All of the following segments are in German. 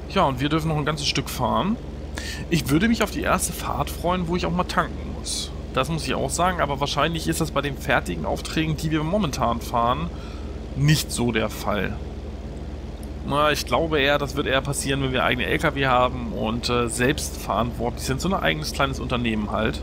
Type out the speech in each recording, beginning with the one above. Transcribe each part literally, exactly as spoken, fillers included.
Ja, und wir dürfen noch ein ganzes Stück fahren. Ich würde mich auf die erste Fahrt freuen, wo ich auch mal tanken muss. Das muss ich auch sagen, aber wahrscheinlich ist das bei den fertigen Aufträgen, die wir momentan fahren, nicht so der Fall. Na, ich glaube eher, das wird eher passieren, wenn wir eigene L K W haben und äh, selbst verantwortlich sind. So ein eigenes kleines Unternehmen halt.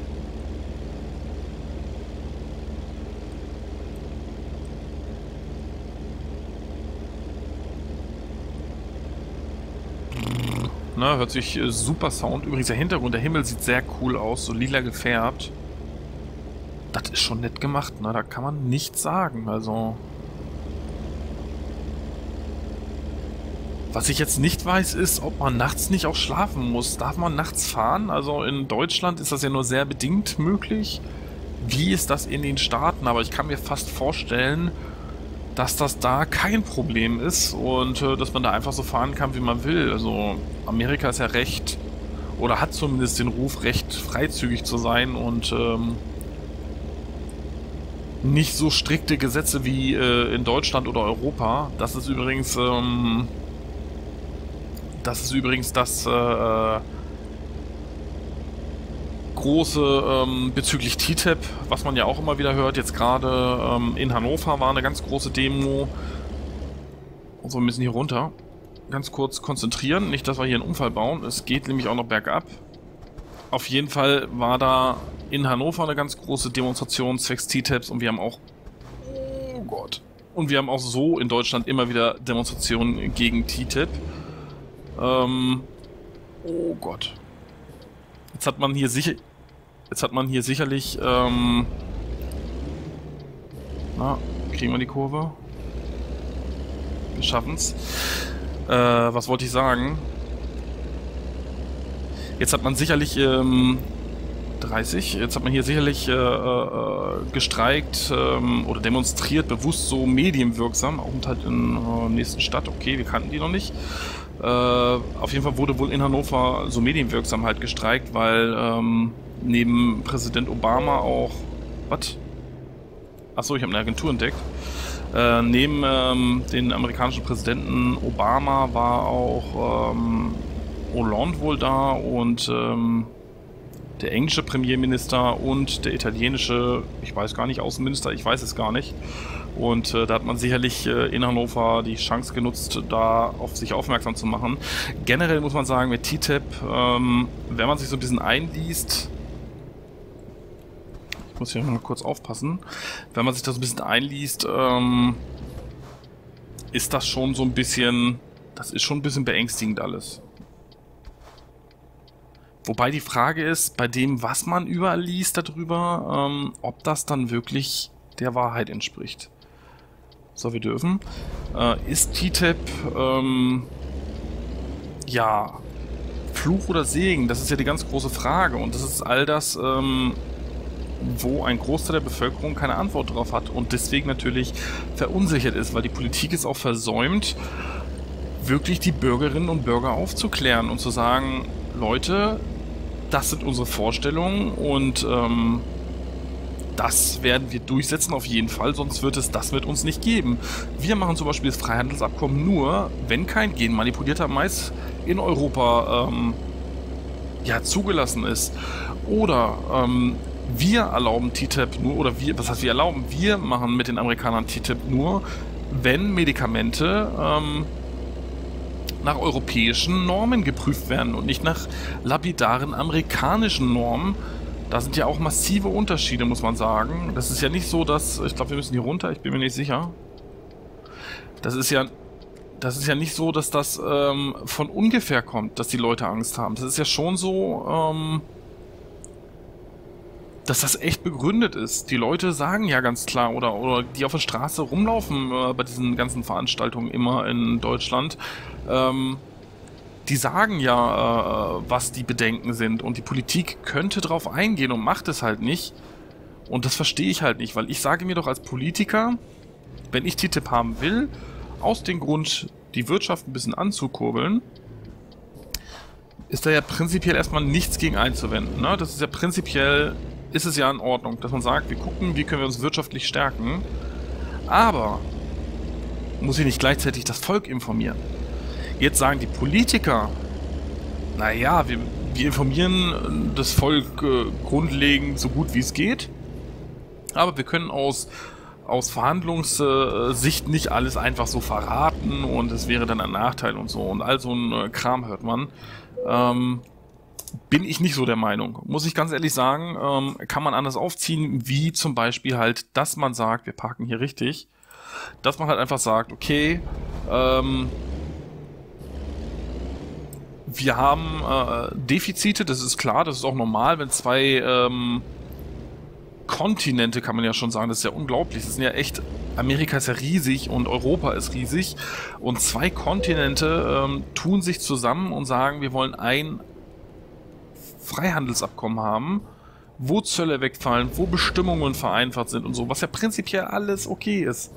Na, hört sich äh, super Sound. Übrigens der Hintergrund, der Himmel sieht sehr cool aus, so lila gefärbt. Das ist schon nett gemacht, ne? Da kann man nichts sagen, also... Was ich jetzt nicht weiß, ist, ob man nachts nicht auch schlafen muss. Darf man nachts fahren? Also in Deutschland ist das ja nur sehr bedingt möglich. Wie ist das in den Staaten? Aber ich kann mir fast vorstellen, dass das da kein Problem ist und äh, dass man da einfach so fahren kann, wie man will. Also Amerika ist ja recht, oder hat zumindest den Ruf, recht freizügig zu sein und ähm, nicht so strikte Gesetze wie äh, in Deutschland oder Europa. Das ist übrigens... Ähm, Das ist übrigens das äh, große ähm, bezüglich T T I P, was man ja auch immer wieder hört. Jetzt gerade ähm, in Hannover war eine ganz große Demo. Also wir müssen hier runter. Ganz kurz konzentrieren, nicht, dass wir hier einen Unfall bauen. Es geht nämlich auch noch bergab. Auf jeden Fall war da in Hannover eine ganz große Demonstration zwecks T T I Ps und wir haben auch... Oh Gott. Und wir haben auch so in Deutschland immer wieder Demonstrationen gegen T T I P. Ähm, oh Gott. Jetzt hat man hier sicher... Jetzt hat man hier sicherlich, ähm... Na, kriegen wir die Kurve? Wir schaffen's. Äh, was wollte ich sagen? Jetzt hat man sicherlich, ähm... dreißig. Jetzt hat man hier sicherlich äh, äh, gestreikt ähm, oder demonstriert, bewusst so medienwirksam. Aufenthalt in der äh, nächsten Stadt. Okay, wir kannten die noch nicht. Äh, auf jeden Fall wurde wohl in Hannover so medienwirksam halt gestreikt, weil ähm, neben Präsident Obama auch... Was? Achso, ich habe eine Agentur entdeckt. Äh, neben ähm, den amerikanischen Präsidenten Obama war auch ähm, Hollande wohl da und ähm, der englische Premierminister und der italienische, ich weiß gar nicht, Außenminister, ich weiß es gar nicht. Und äh, da hat man sicherlich äh, in Hannover die Chance genutzt, da auf sich aufmerksam zu machen. Generell muss man sagen, mit T T I P, ähm, wenn man sich so ein bisschen einliest, ich muss hier mal kurz aufpassen, wenn man sich das ein bisschen einliest, ähm, ist das schon so ein bisschen, das ist schon ein bisschen beängstigend alles. Wobei die Frage ist, bei dem, was man überall liest darüber, ähm, ob das dann wirklich der Wahrheit entspricht. So, wir dürfen. Äh, ist T T I P, ähm, ja, Fluch oder Segen? Das ist ja die ganz große Frage. Und das ist all das, ähm, wo ein Großteil der Bevölkerung keine Antwort drauf hat. Und deswegen natürlich verunsichert ist, weil die Politik es auch versäumt, wirklich die Bürgerinnen und Bürger aufzuklären und zu sagen, Leute, das sind unsere Vorstellungen und ähm, das werden wir durchsetzen auf jeden Fall, sonst wird es das mit uns nicht geben. Wir machen zum Beispiel das Freihandelsabkommen nur, wenn kein genmanipulierter Mais in Europa ähm, ja, zugelassen ist. Oder ähm, wir erlauben T T I P nur, oder wir, was heißt wir erlauben, wir machen mit den Amerikanern T T I P nur, wenn Medikamente ähm, nach europäischen Normen geprüft werden und nicht nach lapidaren amerikanischen Normen. Da sind ja auch massive Unterschiede, muss man sagen. Das ist ja nicht so, dass... Ich glaube, wir müssen hier runter, ich bin mir nicht sicher. Das ist ja... Das ist ja nicht so, dass das ähm, von ungefähr kommt, dass die Leute Angst haben. Das ist ja schon so, ähm, dass das echt begründet ist. Die Leute sagen ja ganz klar, oder, oder die auf der Straße rumlaufen äh, bei diesen ganzen Veranstaltungen immer in Deutschland, ähm, die sagen ja, äh, was die Bedenken sind. Und die Politik könnte drauf eingehen und macht es halt nicht. Und das verstehe ich halt nicht, weil ich sage mir doch als Politiker, wenn ich T T I P haben will, aus dem Grund, die Wirtschaft ein bisschen anzukurbeln, ist da ja prinzipiell erstmal nichts gegen einzuwenden. Ne? Das ist ja prinzipiell, ist es ja in Ordnung, dass man sagt, wir gucken, wie können wir uns wirtschaftlich stärken, aber muss ich nicht gleichzeitig das Volk informieren? Jetzt sagen die Politiker, naja, wir, wir informieren das Volk äh, grundlegend so gut wie es geht, aber wir können aus, aus Verhandlungssicht nicht alles einfach so verraten und es wäre dann ein Nachteil und so und all so ein äh, Kram hört man. Ähm, bin ich nicht so der Meinung. Muss ich ganz ehrlich sagen, ähm, kann man anders aufziehen, wie zum Beispiel halt, dass man sagt, wir parken hier richtig, dass man halt einfach sagt, okay, ähm, wir haben äh, Defizite, das ist klar, das ist auch normal, wenn zwei ähm, Kontinente, kann man ja schon sagen, das ist ja unglaublich, das sind ja echt, Amerika ist ja riesig und Europa ist riesig und zwei Kontinente ähm, tun sich zusammen und sagen, wir wollen ein Freihandelsabkommen haben, wo Zölle wegfallen, wo Bestimmungen vereinfacht sind und so, was ja prinzipiell alles okay ist.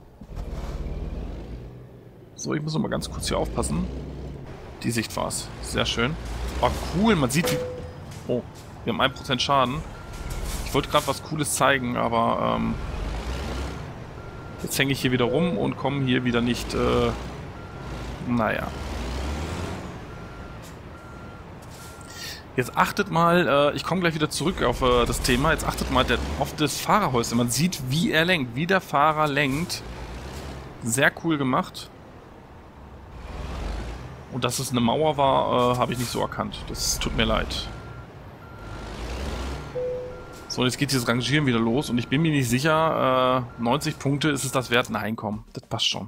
So, ich muss noch mal ganz kurz hier aufpassen. Die Sicht war's. Sehr schön. Oh, cool, man sieht wie... Oh, wir haben ein Prozent Schaden. Ich wollte gerade was Cooles zeigen, aber ähm, jetzt hänge ich hier wieder rum und komme hier wieder nicht... Äh, naja. Jetzt achtet mal, äh, ich komme gleich wieder zurück auf äh, das Thema, jetzt achtet mal der, auf das Fahrerhäuschen. Man sieht, wie er lenkt, wie der Fahrer lenkt. Sehr cool gemacht. Und dass es eine Mauer war, äh, habe ich nicht so erkannt. Das tut mir leid. So, und jetzt geht dieses Rangieren wieder los und ich bin mir nicht sicher, äh, neunzig Punkte, ist es das wert? Nein, komm, das passt schon.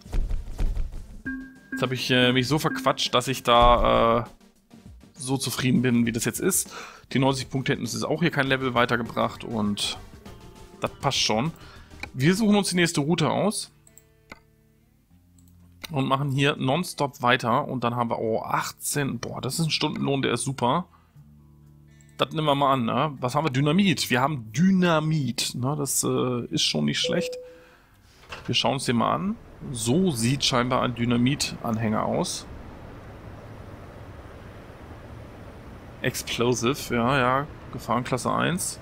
Jetzt habe ich äh, mich so verquatscht, dass ich da... Äh, so zufrieden bin, wie das jetzt ist. Die neunzig Punkte hätten uns auch hier kein Level weitergebracht und das passt schon. Wir suchen uns die nächste Route aus und machen hier nonstop weiter und dann haben wir, oh, achtzehn, boah, das ist ein Stundenlohn, der ist super. Das nehmen wir mal an, ne? Was haben wir? Dynamit. Wir haben Dynamit, ne? Das äh, ist schon nicht schlecht. Wir schauen uns den mal an. So sieht scheinbar ein Dynamit-Anhänger aus. Explosive, ja, ja, Gefahrenklasse eins.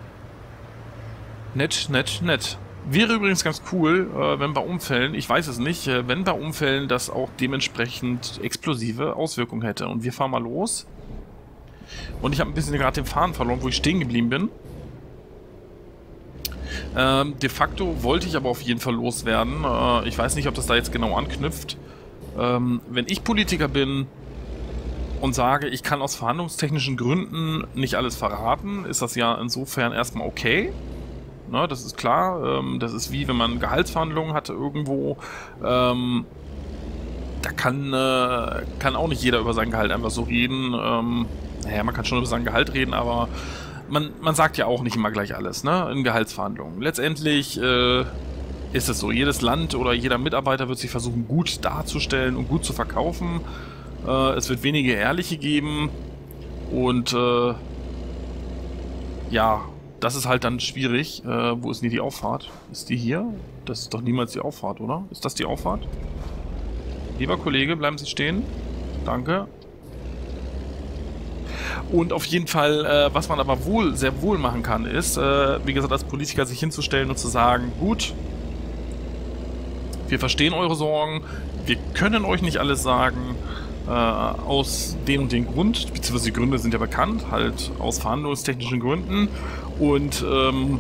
Nett, nett, nett. Wäre übrigens ganz cool, äh, wenn bei Unfällen, ich weiß es nicht, äh, wenn bei Unfällen das auch dementsprechend explosive Auswirkungen hätte. Und wir fahren mal los. Und ich habe ein bisschen gerade den Faden verloren, wo ich stehen geblieben bin. Ähm, de facto wollte ich aber auf jeden Fall loswerden. Äh, ich weiß nicht, ob das da jetzt genau anknüpft. Ähm, wenn ich Politiker bin und sage, ich kann aus verhandlungstechnischen Gründen nicht alles verraten, ist das ja insofern erstmal okay. Ne, das ist klar. Ähm, das ist wie, wenn man Gehaltsverhandlungen hatte irgendwo. Ähm, da kann, äh, kann auch nicht jeder über sein Gehalt einfach so reden. Ähm, naja, man kann schon über sein Gehalt reden, aber man, man sagt ja auch nicht immer gleich alles, ne, in Gehaltsverhandlungen. Letztendlich äh, ist es so, jedes Land oder jeder Mitarbeiter wird sich versuchen, gut darzustellen und gut zu verkaufen. Äh, es wird wenige Ehrliche geben und äh, ja, das ist halt dann schwierig. Äh, wo ist denn die Auffahrt? Ist die hier? Das ist doch niemals die Auffahrt, oder? Ist das die Auffahrt? Lieber Kollege, bleiben Sie stehen. Danke. Und auf jeden Fall, äh, was man aber wohl, sehr wohl machen kann, ist, äh, wie gesagt, als Politiker sich hinzustellen und zu sagen, gut, wir verstehen eure Sorgen, wir können euch nicht alles sagen, äh, aus dem und dem Grund, beziehungsweise die Gründe sind ja bekannt, halt aus verhandlungstechnischen Gründen. Und ähm,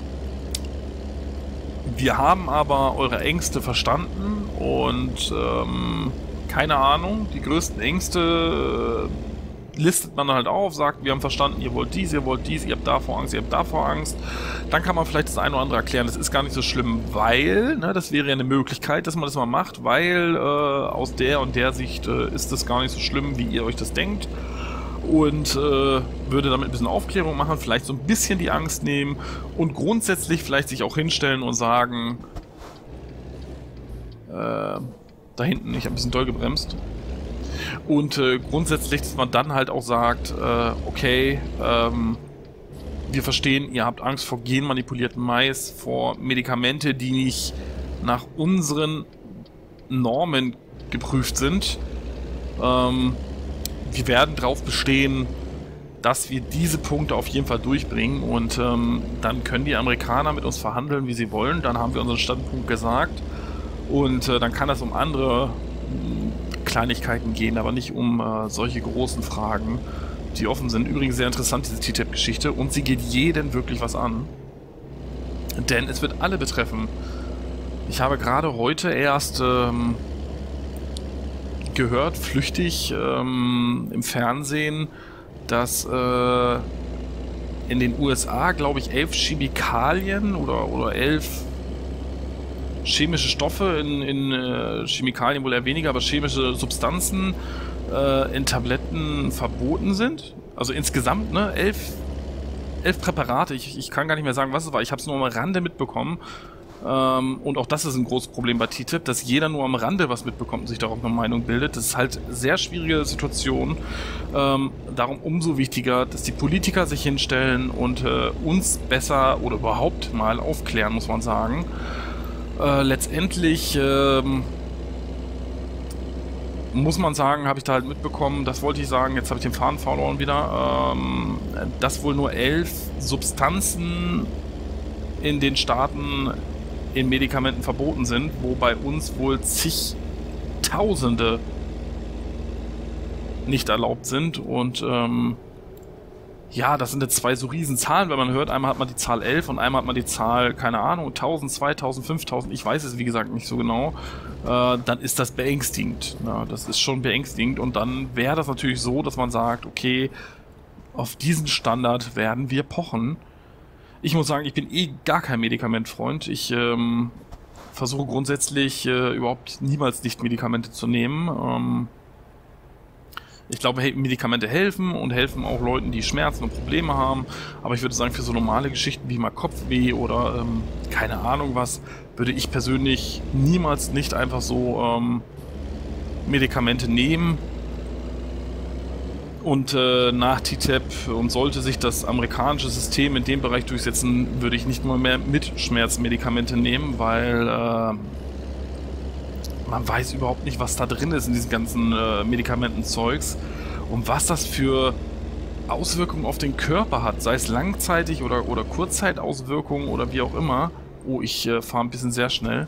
wir haben aber eure Ängste verstanden und ähm, keine Ahnung, die größten Ängste äh, listet man halt auf, sagt, wir haben verstanden, ihr wollt dies, ihr wollt dies, ihr habt davor Angst, ihr habt davor Angst. Dann kann man vielleicht das eine oder andere erklären, das ist gar nicht so schlimm, weil, ne, das wäre ja eine Möglichkeit, dass man das mal macht, weil äh, aus der und der Sicht äh, ist das gar nicht so schlimm, wie ihr euch das denkt. Und äh, würde damit ein bisschen Aufklärung machen, vielleicht so ein bisschen die Angst nehmen und grundsätzlich vielleicht sich auch hinstellen und sagen, äh, da hinten, ich habe ein bisschen doll gebremst. Und äh, grundsätzlich, dass man dann halt auch sagt, äh, okay, ähm, wir verstehen, ihr habt Angst vor genmanipulierten Mais, vor Medikamente, die nicht nach unseren Normen geprüft sind. Ähm, wir werden darauf bestehen, dass wir diese Punkte auf jeden Fall durchbringen und ähm, dann können die Amerikaner mit uns verhandeln, wie sie wollen. Dann haben wir unseren Standpunkt gesagt und äh, dann kann das um andere Kleinigkeiten gehen, aber nicht um äh, solche großen Fragen, die offen sind. Übrigens sehr interessant, diese T T I P-Geschichte, und sie geht jeden wirklich was an. Denn es wird alle betreffen. Ich habe gerade heute erst ähm, gehört, flüchtig ähm, im Fernsehen, dass äh, in den U S A, glaube ich, elf Chemikalien oder, oder elf chemische Stoffe in, in äh, Chemikalien wohl eher weniger, aber chemische Substanzen äh, in Tabletten verboten sind. Also insgesamt, ne, elf, elf Präparate. Ich, ich kann gar nicht mehr sagen, was es war. Ich habe es nur am Rande mitbekommen. Ähm, und auch das ist ein großes Problem bei T T I P, dass jeder nur am Rande was mitbekommt und sich darauf eine Meinung bildet. Das ist halt eine sehr schwierige Situation. Ähm, darum umso wichtiger, dass die Politiker sich hinstellen und äh, uns besser oder überhaupt mal aufklären, muss man sagen. Äh, letztendlich ähm, muss man sagen, habe ich da halt mitbekommen, das wollte ich sagen, jetzt habe ich den Faden verloren wieder, ähm, dass wohl nur elf Substanzen in den Staaten in Medikamenten verboten sind, wo bei uns wohl zigtausende nicht erlaubt sind. Und ähm, ja, das sind jetzt zwei so riesen Zahlen, wenn man hört, einmal hat man die Zahl elf und einmal hat man die Zahl, keine Ahnung, tausend, zweitausend, fünftausend, ich weiß es wie gesagt nicht so genau, äh, dann ist das beängstigend. Ja, das ist schon beängstigend, und dann wäre das natürlich so, dass man sagt, okay, auf diesen Standard werden wir pochen. Ich muss sagen, ich bin eh gar kein Medikamentfreund. Ich ähm, versuche grundsätzlich äh, überhaupt niemals nicht Medikamente zu nehmen. Ähm, ich glaube, Medikamente helfen und helfen auch Leuten, die Schmerzen und Probleme haben. Aber ich würde sagen, für so normale Geschichten wie mal Kopfweh oder ähm, keine Ahnung was, würde ich persönlich niemals nicht einfach so ähm, Medikamente nehmen. Und äh, nach T T I P, und sollte sich das amerikanische System in dem Bereich durchsetzen, würde ich nicht mal mehr mit Schmerzmedikamente nehmen, weil äh, man weiß überhaupt nicht, was da drin ist in diesem ganzen äh, Medikamentenzeugs und was das für Auswirkungen auf den Körper hat, sei es langzeitig oder, oder Kurzzeitauswirkungen oder wie auch immer. Oh, ich äh, fahre ein bisschen sehr schnell.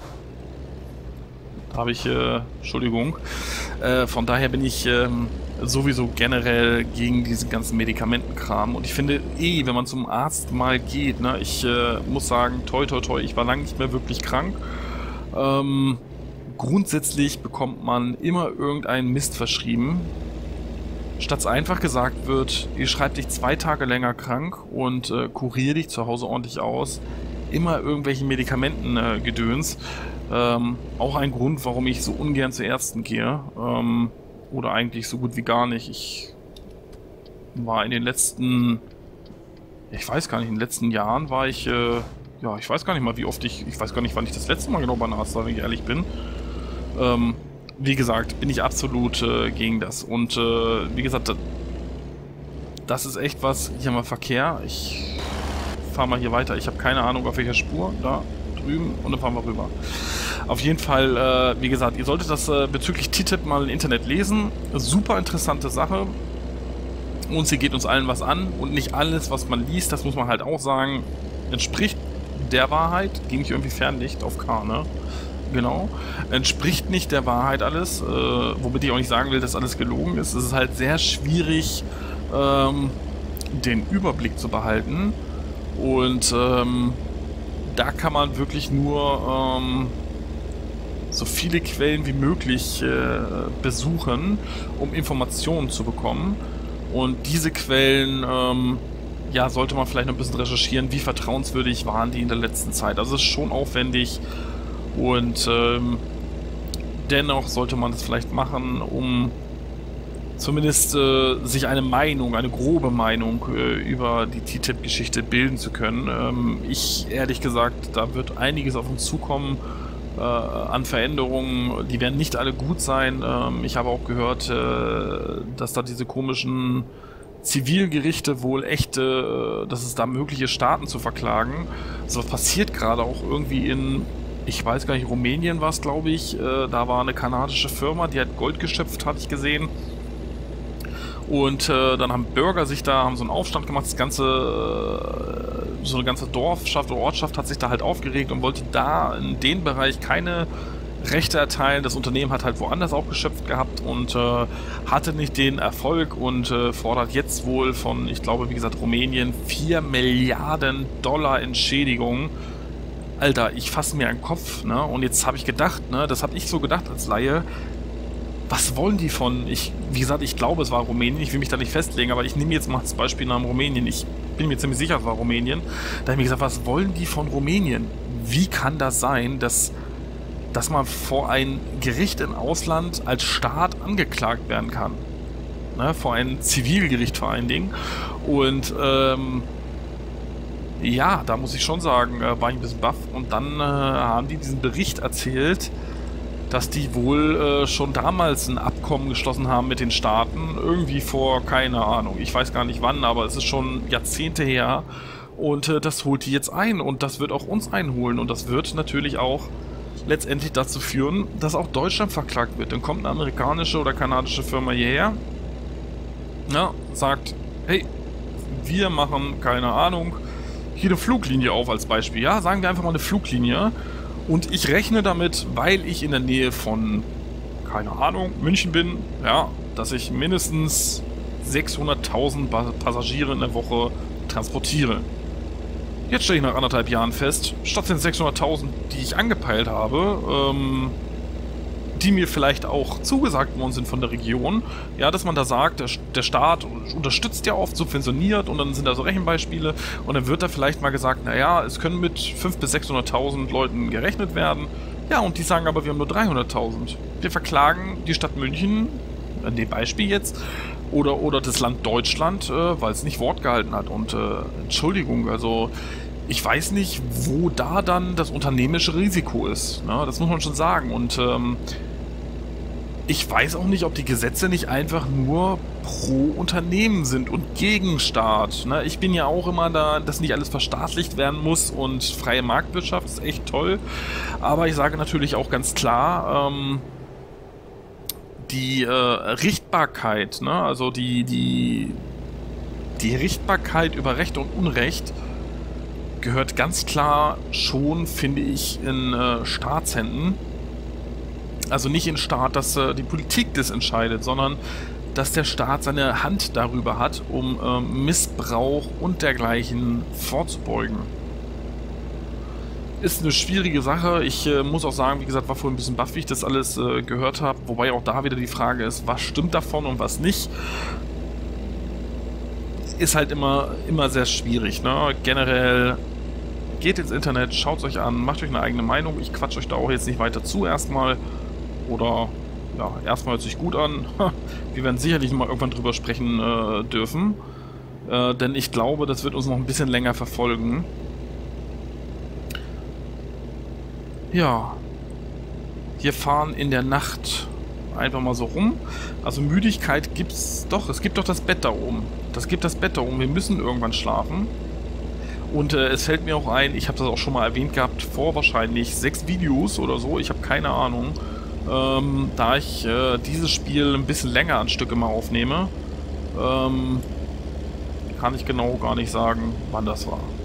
Da habe ich, äh, Entschuldigung. Äh, von daher bin ich ähm, sowieso generell gegen diesen ganzen Medikamentenkram. Und ich finde eh, wenn man zum Arzt mal geht, ne, ich äh, muss sagen, toi toi toi, ich war lange nicht mehr wirklich krank. Ähm, grundsätzlich bekommt man immer irgendeinen Mist verschrieben. Statt einfach gesagt wird, ihr schreibt dich zwei Tage länger krank und äh, kurier dich zu Hause ordentlich aus. Immer irgendwelche Medikamenten äh, gedöns. Ähm, auch ein Grund, warum ich so ungern zu Ärzten gehe. Ähm, oder eigentlich so gut wie gar nicht. Ich war in den letzten, ich weiß gar nicht, in den letzten Jahren war ich, äh, ja, ich weiß gar nicht mal, wie oft ich, ich weiß gar nicht, wann ich das letzte Mal genau beim Arzt war, wenn ich ehrlich bin. Ähm, wie gesagt, bin ich absolut äh, gegen das. Und äh, wie gesagt, das ist echt was, hier haben wir Verkehr. Ich fahre mal hier weiter. Ich habe keine Ahnung, auf welcher Spur. Da drüben, und dann fahren wir rüber. Auf jeden Fall, äh, wie gesagt, ihr solltet das äh, bezüglich T T I P mal im Internet lesen. Super interessante Sache. Und sie geht uns allen was an. Und nicht alles, was man liest, das muss man halt auch sagen, entspricht der Wahrheit. Ging ich irgendwie Fernlicht auf K, ne? Genau. Entspricht nicht der Wahrheit alles. Äh, womit ich auch nicht sagen will, dass alles gelogen ist. Es ist halt sehr schwierig, ähm, den Überblick zu behalten. Und ähm, da kann man wirklich nur ähm, so viele Quellen wie möglich äh, besuchen, um Informationen zu bekommen. Und diese Quellen, ähm, ja, sollte man vielleicht noch ein bisschen recherchieren, wie vertrauenswürdig waren die in der letzten Zeit. Also es ist schon aufwendig, und ähm, dennoch sollte man es vielleicht machen, um zumindest äh, sich eine Meinung, eine grobe Meinung äh, über die T T I P-Geschichte bilden zu können. Ähm, ich, ehrlich gesagt, da wird einiges auf uns zukommen äh, an Veränderungen. Die werden nicht alle gut sein. Ähm, ich habe auch gehört, äh, dass da diese komischen Zivilgerichte wohl echte, äh, dass es da möglich ist, Staaten zu verklagen. So was passiert gerade auch irgendwie in, ich weiß gar nicht, Rumänien war es, glaube ich. Äh, da war eine kanadische Firma, die hat Gold geschöpft, hatte ich gesehen. Und äh, dann haben Bürger sich da, haben so einen Aufstand gemacht, das ganze, äh, so eine ganze Dorfschaft oder Ortschaft hat sich da halt aufgeregt und wollte da in den Bereich keine Rechte erteilen. Das Unternehmen hat halt woanders auch geschöpft gehabt und äh, hatte nicht den Erfolg und äh, fordert jetzt wohl von, ich glaube, wie gesagt, Rumänien vier Milliarden Dollar Entschädigung. Alter, ich fasse mir einen Kopf, ne? Und jetzt habe ich gedacht, ne, das habe ich so gedacht als Laie, was wollen die von, ich, wie gesagt, ich glaube, es war Rumänien, ich will mich da nicht festlegen, aber ich nehme jetzt mal das Beispiel nach Rumänien, ich bin mir ziemlich sicher, es war Rumänien. Da habe ich mir gesagt, was wollen die von Rumänien? Wie kann das sein, dass dass man vor ein Gericht im Ausland als Staat angeklagt werden kann. Ne, vor ein Zivilgericht vor allen Dingen. Und ähm, ja, da muss ich schon sagen, äh, war ich ein bisschen baff. Und dann äh, haben die diesen Bericht erzählt, dass die wohl äh, schon damals ein Abkommen geschlossen haben mit den Staaten. Irgendwie vor, keine Ahnung, ich weiß gar nicht wann, aber es ist schon Jahrzehnte her. Und äh, das holt die jetzt ein. Und das wird auch uns einholen. Und das wird natürlich auch letztendlich dazu führen, dass auch Deutschland verklagt wird. Dann kommt eine amerikanische oder kanadische Firma hierher, ja, sagt, hey, wir machen, keine Ahnung, hier eine Fluglinie auf als Beispiel. Ja, sagen wir einfach mal eine Fluglinie und ich rechne damit, weil ich in der Nähe von, keine Ahnung, München bin, ja, dass ich mindestens sechshunderttausend Passagiere in der Woche transportiere. Jetzt stelle ich nach anderthalb Jahren fest, statt den sechshunderttausend, die ich angepeilt habe, ähm, die mir vielleicht auch zugesagt worden sind von der Region, ja, dass man da sagt, der, der Staat unterstützt ja oft, subventioniert und dann sind da so Rechenbeispiele und dann wird da vielleicht mal gesagt, naja, es können mit fünfhunderttausend bis sechshunderttausend Leuten gerechnet werden. Ja, und die sagen aber, wir haben nur dreihunderttausend. Wir verklagen die Stadt München, in dem Beispiel jetzt, oder, oder das Land Deutschland, äh, weil es nicht Wort gehalten hat. Und äh, Entschuldigung, also ich weiß nicht, wo da dann das unternehmerische Risiko ist. Ne? Das muss man schon sagen. Und ähm, ich weiß auch nicht, ob die Gesetze nicht einfach nur pro Unternehmen sind und gegen Staat. Ne? Ich bin ja auch immer da, dass nicht alles verstaatlicht werden muss und freie Marktwirtschaft ist echt toll. Aber ich sage natürlich auch ganz klar, ähm, die äh, Richtbarkeit, ne? also die, die, die Richtbarkeit über Recht und Unrecht gehört ganz klar schon, finde ich, in äh, Staatshänden. Also nicht in Staat, dass äh, die Politik das entscheidet, sondern dass der Staat seine Hand darüber hat, um äh, Missbrauch und dergleichen vorzubeugen. Ist eine schwierige Sache. Ich äh, muss auch sagen, wie gesagt, war vorhin ein bisschen baff, wie ich das alles äh, gehört habe. Wobei auch da wieder die Frage ist, was stimmt davon und was nicht. Ist halt immer, immer sehr schwierig. Ne? Generell geht ins Internet, schaut es euch an, macht euch eine eigene Meinung. Ich quatsche euch da auch jetzt nicht weiter zu erstmal. Oder, ja, erstmal hört sich gut an. Wir werden sicherlich mal irgendwann drüber sprechen äh, dürfen. Äh, denn ich glaube, das wird uns noch ein bisschen länger verfolgen. Ja, wir fahren in der Nacht einfach mal so rum. Also Müdigkeit gibt's doch, es gibt doch das Bett da oben. Das gibt das Bett da oben, wir müssen irgendwann schlafen. Und äh, es fällt mir auch ein, ich habe das auch schon mal erwähnt gehabt, vor wahrscheinlich sechs Videos oder so, ich habe keine Ahnung, ähm, da ich äh, dieses Spiel ein bisschen länger an Stück immer aufnehme, ähm, kann ich genau gar nicht sagen, wann das war.